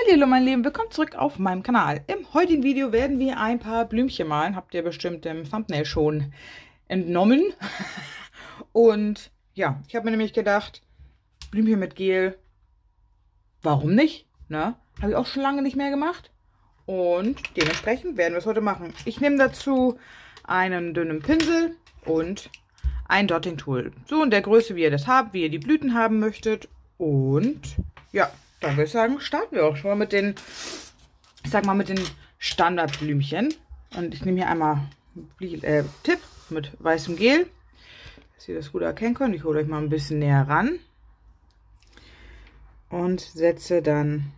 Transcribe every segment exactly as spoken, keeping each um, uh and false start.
Hallo mein Lieben, willkommen zurück auf meinem Kanal. Im heutigen Video werden wir ein paar Blümchen malen. Habt ihr bestimmt im Thumbnail schon entnommen. Und ja, ich habe mir nämlich gedacht, Blümchen mit Gel, warum nicht? Ne? Habe ich auch schon lange nicht mehr gemacht. Und dementsprechend werden wir es heute machen. Ich nehme dazu einen dünnen Pinsel und ein Dotting Tool. So in der Größe, wie ihr das habt, wie ihr die Blüten haben möchtet. Und ja, dann würde ich sagen, starten wir auch schon mal mit den, ich sag mal, mit den Standardblümchen. Und ich nehme hier einmal äh, Tipp mit weißem Gel, dass ihr das gut erkennen könnt. Ich hole euch mal ein bisschen näher ran und setze dann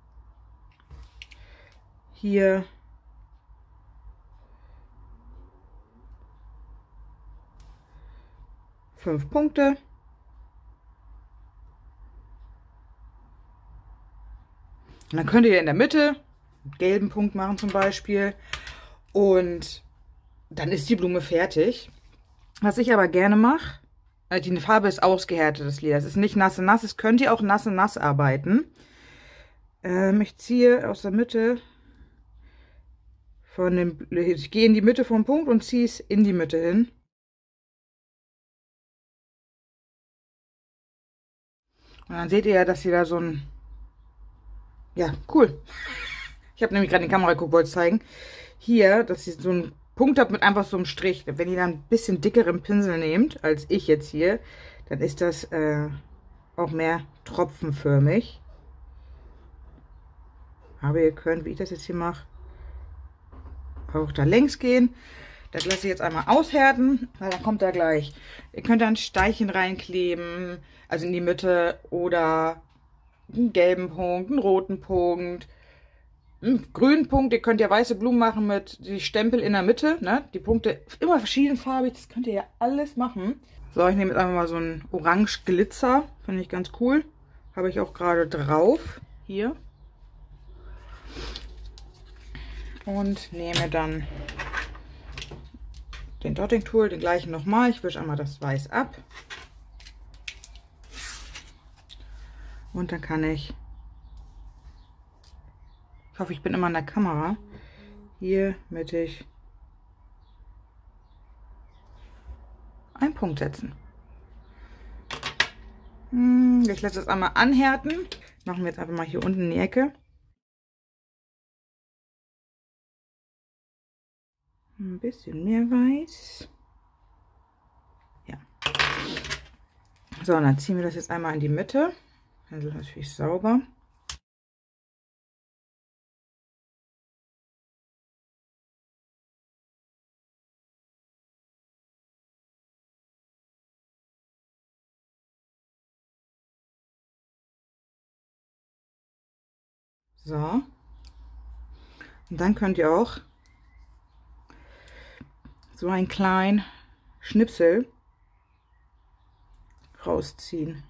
hier fünf Punkte. Und dann könnt ihr in der Mitte einen gelben Punkt machen zum Beispiel. Und dann ist die Blume fertig. Was ich aber gerne mache, die Farbe ist ausgehärtetes Leder. Es ist nicht nasse nass. Es könnt ihr auch nasse nass arbeiten. Ähm, ich ziehe aus der Mitte von dem, ich gehe in die Mitte vom Punkt und ziehe es in die Mitte hin. Und dann seht ihr ja, dass ihr da so ein, ja, cool. Ich habe nämlich gerade die Kamera geguckt, wollte es zeigen. Hier, dass ihr so einen Punkt habt mit einfach so einem Strich. Wenn ihr dann ein bisschen dickeren Pinsel nehmt, als ich jetzt hier, dann ist das äh, auch mehr tropfenförmig. Aber ihr könnt, wie ich das jetzt hier mache, auch da längs gehen. Das lasse ich jetzt einmal aushärten, weil dann kommt da gleich. Ihr könnt da ein Steinchen reinkleben, also in die Mitte, oder einen gelben Punkt, einen roten Punkt, einen grünen Punkt. Ihr könnt ja weiße Blumen machen mit die Stempel in der Mitte, ne? Die Punkte immer verschiedenfarbig, das könnt ihr ja alles machen. So, ich nehme jetzt einfach mal so einen Orange Glitzer, finde ich ganz cool. Habe ich auch gerade drauf, hier. Und nehme dann den Dotting Tool, den gleichen nochmal. Ich wische einmal das Weiß ab. Und dann kann ich, ich hoffe, ich bin immer in der Kamera, hier mittig einen Punkt setzen. Ich lasse das einmal anhärten. Machen wir jetzt einfach mal hier unten in die Ecke. Ein bisschen mehr Weiß. Ja. So, und dann ziehen wir das jetzt einmal in die Mitte. Also natürlich sauber. So. Und dann könnt ihr auch so einen kleinen Schnipsel rausziehen.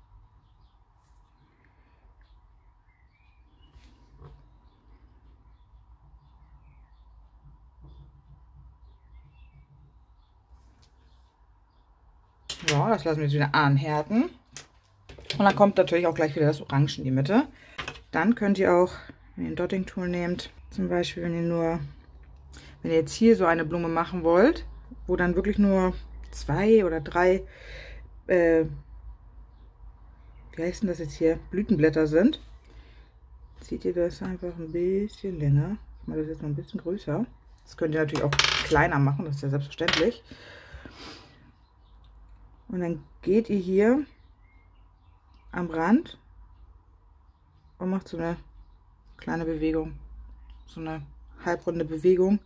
So, das lassen wir jetzt wieder anhärten. Und dann kommt natürlich auch gleich wieder das Orange in die Mitte. Dann könnt ihr auch, wenn ihr ein Dotting Tool nehmt, zum Beispiel, wenn ihr nur, wenn ihr jetzt hier so eine Blume machen wollt, wo dann wirklich nur zwei oder drei, äh, wie heißt denn das jetzt hier, Blütenblätter sind, zieht ihr das einfach ein bisschen länger. Ich mache das jetzt noch ein bisschen größer. Das könnt ihr natürlich auch kleiner machen, das ist ja selbstverständlich. Und dann geht ihr hier am Rand und macht so eine kleine Bewegung, so eine halbrunde Bewegung.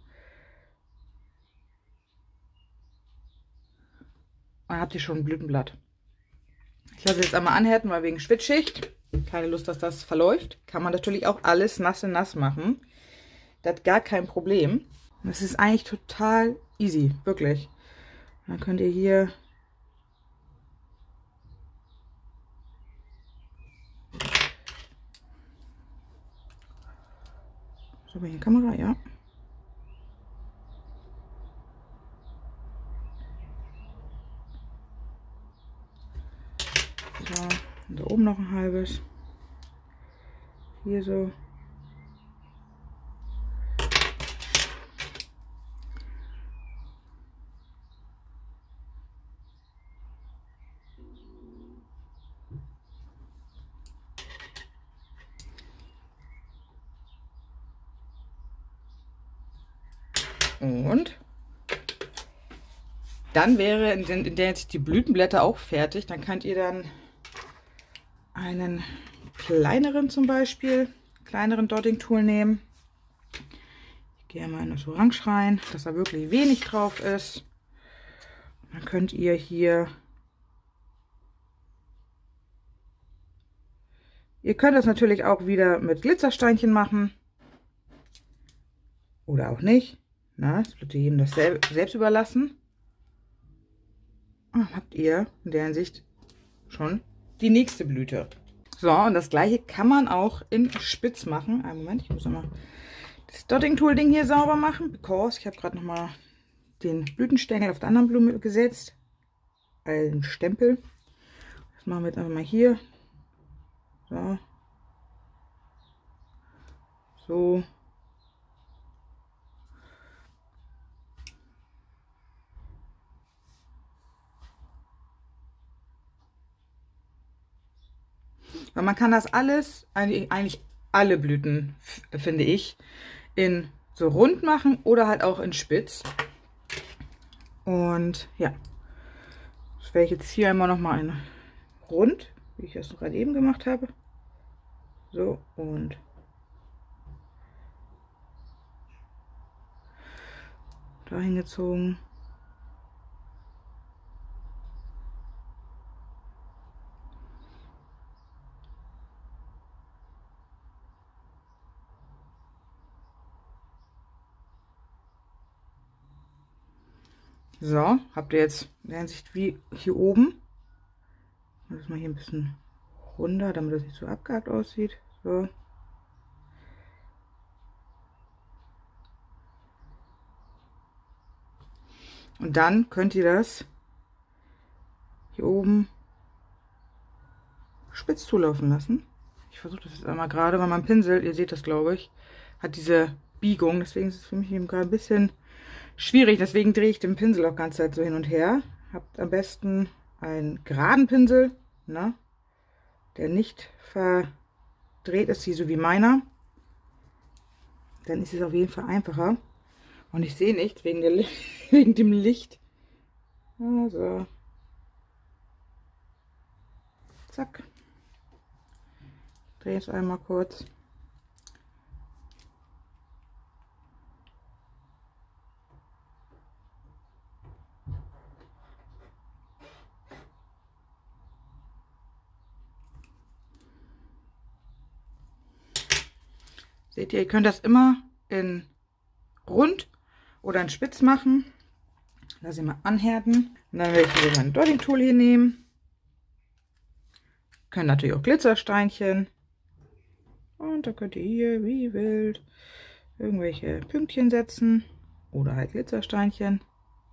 Und dann habt ihr schon ein Blütenblatt. Ich lasse jetzt einmal anhärten, weil wegen Schwitzschicht. Keine Lust, dass das verläuft. Kann man natürlich auch alles nasse nass machen. Das hat gar kein Problem. Das ist eigentlich total easy, wirklich. Dann könnt ihr hier so, bei der Kamera, ja. So, und da oben noch ein halbes. hier so. Und dann wäre in, in der jetzt die Blütenblätter auch fertig. Dann könnt ihr dann einen kleineren zum Beispiel, kleineren Dotting Tool nehmen. Ich gehe mal in das Orange rein, dass da wirklich wenig drauf ist. Dann könnt ihr hier, ihr könnt das natürlich auch wieder mit Glitzersteinchen machen. Oder auch nicht. Na, das wird jedem das sel selbst überlassen. Und habt ihr in der Hinsicht schon die nächste Blüte. So, und das gleiche kann man auch in Spitz machen. Einen Moment, ich muss nochmal das Dotting Tool Ding hier sauber machen, because ich habe gerade nochmal den Blütenstängel auf der anderen Blume gesetzt. Einen Stempel. Das machen wir jetzt einfach mal hier. So. So. Weil man kann das alles, eigentlich alle Blüten, finde ich, in so rund machen oder halt auch in spitz. Und ja, das werde ich jetzt hier einmal nochmal in rund, wie ich das gerade eben gemacht habe. So, und da hingezogen. So, habt ihr jetzt in der Hinsicht wie hier oben. Das mal hier ein bisschen runder, damit das nicht so abgehakt aussieht. So. Und dann könnt ihr das hier oben spitz zulaufen lassen. Ich versuche das jetzt einmal gerade, weil mein Pinsel, ihr seht das glaube ich, hat diese Biegung. Deswegen ist es für mich eben gerade ein bisschen schwierig, deswegen drehe ich den Pinsel auch ganz Zeit so hin und her. Habt am besten einen geraden Pinsel, ne, der nicht verdreht ist, wie so wie meiner. Dann ist es auf jeden Fall einfacher. Und ich sehe nicht wegen, der, wegen dem Licht. Also. Zack. Ich drehe es einmal kurz. Seht ihr, ihr könnt das immer in rund oder in spitz machen. Lass ich mal anhärten. Und dann werde ich wieder mein Dotting Tool hier nehmen. Können natürlich auch Glitzersteinchen. Und da könnt ihr hier wie wild irgendwelche Pünktchen setzen. Oder halt Glitzersteinchen.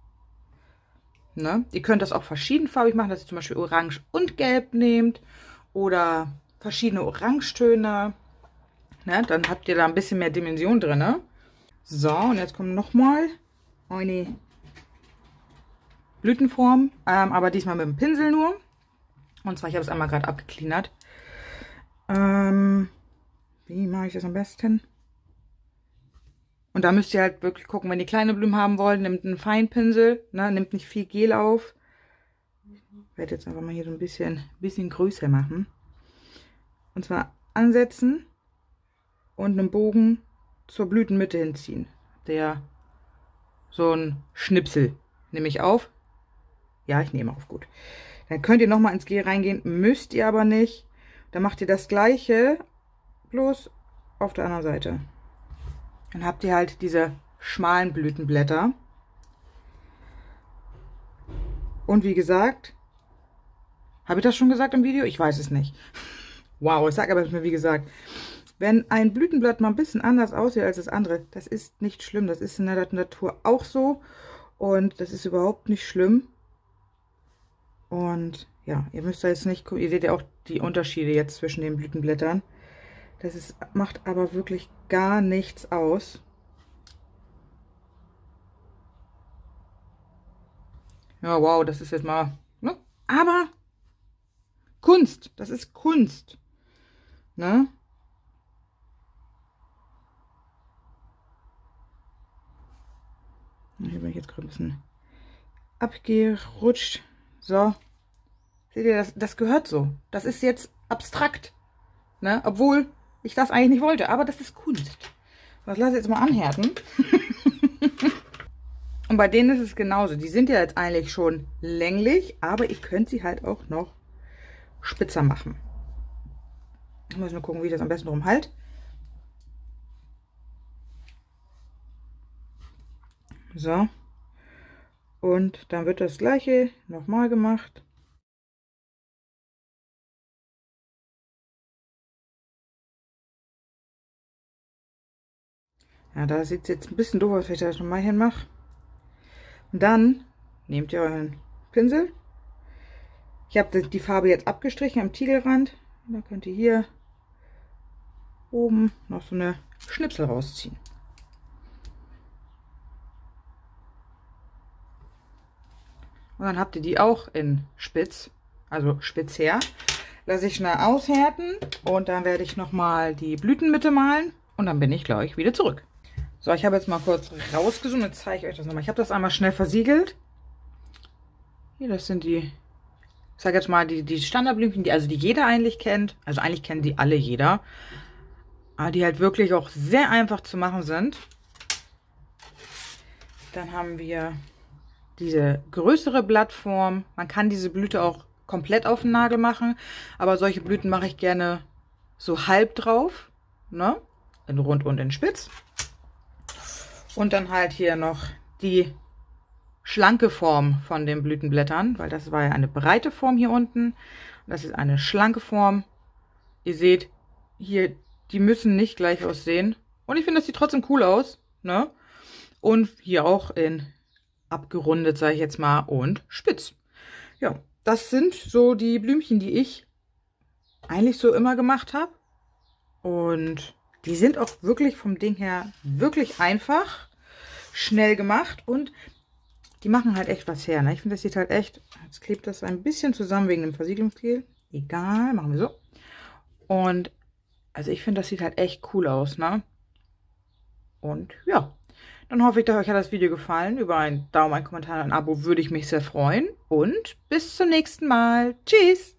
Ne? Ihr könnt das auch verschiedenfarbig machen, dass ihr zum Beispiel Orange und Gelb nehmt. Oder verschiedene Orangetöne. Ne, dann habt ihr da ein bisschen mehr Dimension drin. Ne? So, und jetzt kommt nochmal eine Blütenform, ähm, aber diesmal mit dem Pinsel nur. Und zwar, ich habe es einmal gerade abgecleanert. Ähm, wie mache ich das am besten? Und da müsst ihr halt wirklich gucken, wenn ihr kleine Blumen haben wollt, nehmt einen Feinpinsel, ne, nehmt nicht viel Gel auf. Ich werde jetzt einfach mal hier so ein bisschen, bisschen größer machen. Und zwar ansetzen. Und einen Bogen zur Blütenmitte hinziehen. Der so ein Schnipsel. Nehme ich auf? Ja, ich nehme auf, gut. Dann könnt ihr nochmal ins Gel reingehen, müsst ihr aber nicht. Dann macht ihr das gleiche, bloß auf der anderen Seite. Dann habt ihr halt diese schmalen Blütenblätter. Und wie gesagt, habe ich das schon gesagt im Video? Ich weiß es nicht. Wow, ich sage aber mir wie gesagt. Wenn ein Blütenblatt mal ein bisschen anders aussieht als das andere, das ist nicht schlimm. Das ist in der Natur auch so. Und das ist überhaupt nicht schlimm. Und ja, ihr müsst da jetzt nicht gucken. Ihr seht ja auch die Unterschiede jetzt zwischen den Blütenblättern. Das ist, macht aber wirklich gar nichts aus. Ja, wow, das ist jetzt mal, ne? Aber Kunst, das ist Kunst, ne? Hier bin ich jetzt gerade ein bisschen abgerutscht. So. Seht ihr, das, das gehört so. Das ist jetzt abstrakt, ne? Obwohl ich das eigentlich nicht wollte, aber das ist Kunst. Das lasse ich jetzt mal anhärten. Und bei denen ist es genauso. Die sind ja jetzt eigentlich schon länglich, aber ich könnte sie halt auch noch spitzer machen. Ich muss nur gucken, wie ich das am besten rumhalte. So. Und dann wird das gleiche nochmal gemacht. Ja, da sieht es jetzt ein bisschen doof aus, wenn ich das nochmal hinmache. Und dann nehmt ihr euren Pinsel. Ich habe die Farbe jetzt abgestrichen am Tiegelrand. Und dann könnt ihr hier oben noch so eine Schnipsel rausziehen. Und dann habt ihr die auch in spitz, also spitz her. Lasse ich schnell aushärten und dann werde ich nochmal die Blütenmitte malen und dann bin ich gleich wieder zurück. So, ich habe jetzt mal kurz rausgesucht, jetzt zeige ich euch das nochmal. Ich habe das einmal schnell versiegelt. Hier, das sind die, ich sage jetzt mal, die, die Standardblümchen, die also die jeder eigentlich kennt. Also eigentlich kennen die alle jeder. Aber die halt wirklich auch sehr einfach zu machen sind. Dann haben wir diese größere Blattform. Man kann diese Blüte auch komplett auf den Nagel machen. Aber solche Blüten mache ich gerne so halb drauf. Ne? In rund und in spitz. Und dann halt hier noch die schlanke Form von den Blütenblättern, weil das war ja eine breite Form hier unten. Das ist eine schlanke Form. Ihr seht, hier, die müssen nicht gleich aussehen. Und ich finde, das sieht trotzdem cool aus. Ne? Und hier auch in abgerundet, sage ich jetzt mal, und spitz. Ja, das sind so die Blümchen, die ich eigentlich so immer gemacht habe. Und die sind auch wirklich vom Ding her wirklich einfach, schnell gemacht und die machen halt echt was her. Ne? Ich finde, das sieht halt echt, jetzt klebt das ein bisschen zusammen wegen dem Versiegelungsgel. Egal, machen wir so. Und also ich finde, das sieht halt echt cool aus, ne? Und ja, dann hoffe ich, dass euch hat das Video gefallen. Über einen Daumen, einen Kommentar und ein Abo würde ich mich sehr freuen. Und bis zum nächsten Mal. Tschüss!